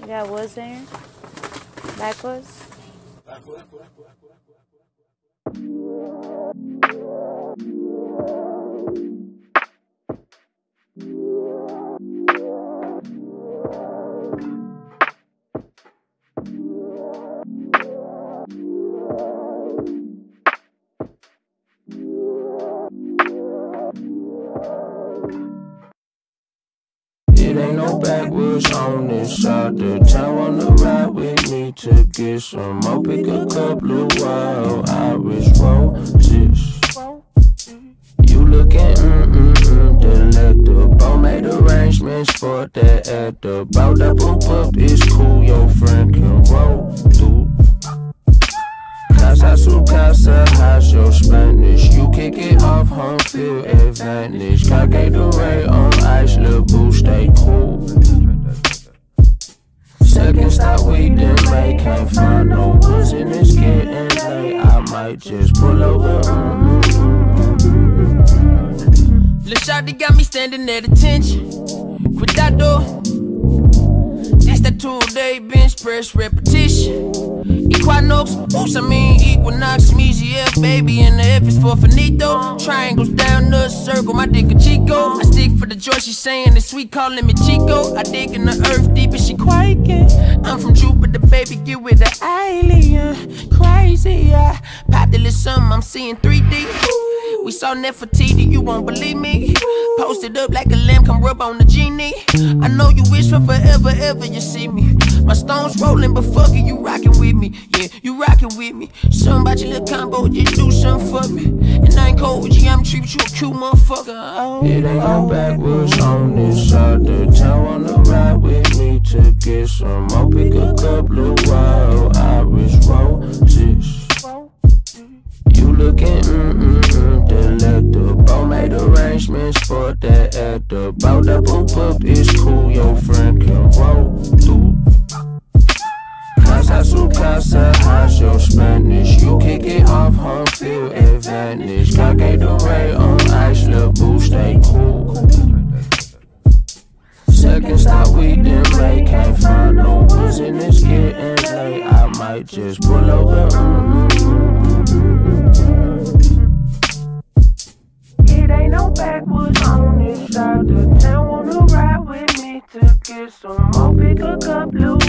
You got woods in here? Backwoods? It ain't no backwoods on this side of town. Wanna ride with me to get some more? Pick a couple of wild Irish roses. You looking delectable. Made arrangements for that at the boat. That poop up is cool, your friend can roll through. Casa su casa, how's your Spanish? You kick it off, home field advantage. Cague the ray on ice, little boo, stay cool. Second stop, we didn't make, can't find no woods and it's getting late. I might just pull over. Lil' shawty got me standing at attention. Cuidado. This that 2-day bench press repetition. Equinox, oops, I mean equinox. EGF, baby, and the F is for finito. Triangles down the circle, my dick a Chico. I stick for the joy, she saying it's sweet, calling me Chico. I dig in the earth deep and she quaking. I'm from Jupiter, baby, get with the alien. Crazy, I popped a little something, I'm seeing 3D. We saw Nefertiti, you won't believe me. Posted up like a lamb, come rub on the genie. I know you wish for forever, ever you see me. My stones rolling, but fuck it, you rockin' with me. Yeah, you rockin' with me. Something about your little combo, just do something for me. And I ain't cold with you, I'm treating you a cute motherfucker. Oh, it ain't no backwoods on this side of town. Wanna ride with me to get some more? Pick a couple of wild Irish roses. You looking delectable. Made arrangements for that at the boat. That poop up is cool, your friend can roll through. Casa su casa, how's your Spanish? You kick it off, home field advantage. Cague the ray on ice, little boo, stay cool. Second stop, we didn't make, can't find no woods and it's getting late. I might just pull over. It ain't no backwoods on this side of town. Wanna ride with me to get some more? Pick a couple of